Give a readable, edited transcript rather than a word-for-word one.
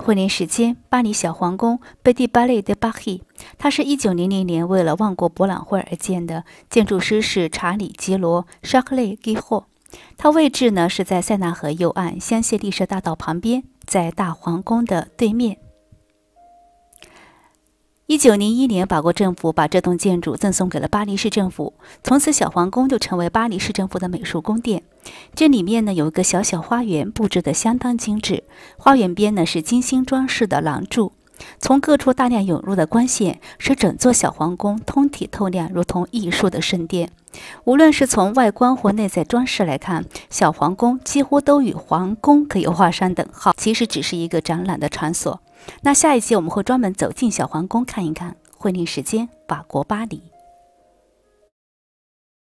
婚礼时间：巴黎小皇宫 Petit Palais de Paris， 它是1900年为了万国博览会而建的，建筑师是查理·吉罗 Charles Guiraud。它位置呢是在塞纳河右岸香榭丽舍大道旁边，在大皇宫的对面。1901年，法国政府把这栋建筑赠送给了巴黎市政府，从此小皇宫就成为巴黎市政府的美术宫殿。这里面呢有一个小小花园，布置得相当精致。花园边呢是精心装饰的廊柱，从各处大量涌入的光线，使整座小皇宫通体透亮，如同艺术的圣殿。无论是从外观或内在装饰来看，小皇宫几乎都与皇宫可以画上等号，其实只是一个展览的场所。那下一集我们会专门走进小皇宫看一看。婚礼时间：法国巴黎。